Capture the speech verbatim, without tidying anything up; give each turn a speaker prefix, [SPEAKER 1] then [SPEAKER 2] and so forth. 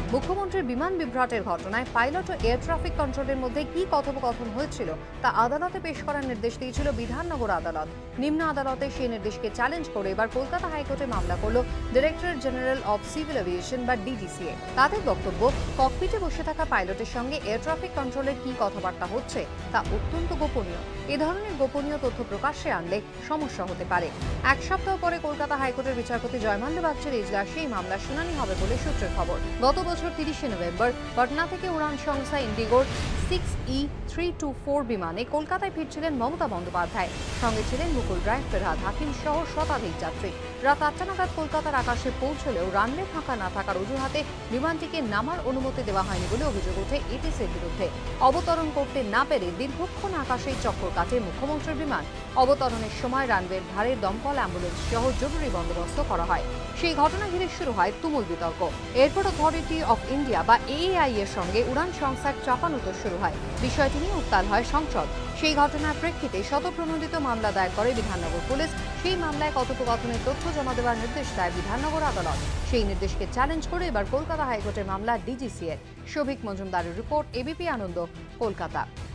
[SPEAKER 1] মুখ্যমন্ত্রীর বিমান বিভ্রাটের ঘটনায় পাইলট ও এয়ার ট্রাফিক কন্ট্রোলের মধ্যে কি কথোপকথন হয়েছিল তা আদালতে পেশ করার নির্দেশ দিয়েছিল বিধাননগর আদালত। নিম্ন আদালতে সেই নির্দেশকে চ্যালেঞ্জ করে এবার কলকাতা হাইকোর্টে মামলা করল Directorate General of Civil Aviation বা ডিজিসিএ। তাদের বক্তব্য, ককপিটে বসে থাকা পাইলটের সঙ্গে এয়ার ট্রাফিক কন্ট্রোলের কি কথাবার্তা হচ্ছে তা অত্যন্ত গোপনীয়। এ ধরনের গোপনীয় তথ্য প্রকাশ্যে আনলে সমস্যা হতে পারে। এক সপ্তাহ পরে কলকাতা হাইকোর্টের বিচারপতি জয়মাল্য বাগচির এজলাসে এই মামলার শুনানি হবে বলে সূত্রের খবর। গত বছর তিরিশে নভেম্বর পাটনা থেকে উড়ান সংস্থা ইন্ডিগোর six E three two four বিমানে কলকাতায় ফিরছিলেন মমতা বন্দ্যোপাধ্যায়। সঙ্গে ছিলেন মুকুল রায়, ফেরহাদ হাকিম সহ শতাধিক যাত্রী। রাত আটটা নাগাদ কলকাতার আকাশে পৌঁছলেও রানওয়ে ফাঁকা না থাকার অজুহাতে বিমানটিকে নামার অনুমতি দেওয়া হয়নি বলে অভিযোগ ওঠে এটিসির বিরুদ্ধে। অবতরণ করতে না পেরে দীর্ঘক্ষণ আকাশেই চক্কর কাটে মুখ্যমন্ত্রীর বিমান। অবতরণের সময় রানওয়ের ধারে দমকল, অ্যাম্বুলেন্স সহ জরুরি বন্দোবস্ত করা হয়। সেই ঘটনা ঘিরে শুরু হয় তুমুল বিতর্ক। এয়ারপোর্ট অথরিটি অফ ইন্ডিয়া বা এএআই এর সঙ্গে উড়ান সংস্থার চাপানুতর শুরু হয়। বিষয়টি নিয়ে উত্তাল হয় সংসদ। সেই ঘটনার প্রেক্ষিতে শতপ্রণোদিত মামলা দায়ের করে বিধাননগর পুলিশ। সেই মামলায় কথোপকথনের তথ্য জমা দেওয়ার নির্দেশ দেয় বিধাননগর আদালত। সেই নির্দেশকে চ্যালেঞ্জ করে এবার কলকাতা হাইকোর্টের মামলা ডিজিসিএর। শোভিক মজুমদারের রিপোর্ট, এবিপি আনন্দ, কলকাতা।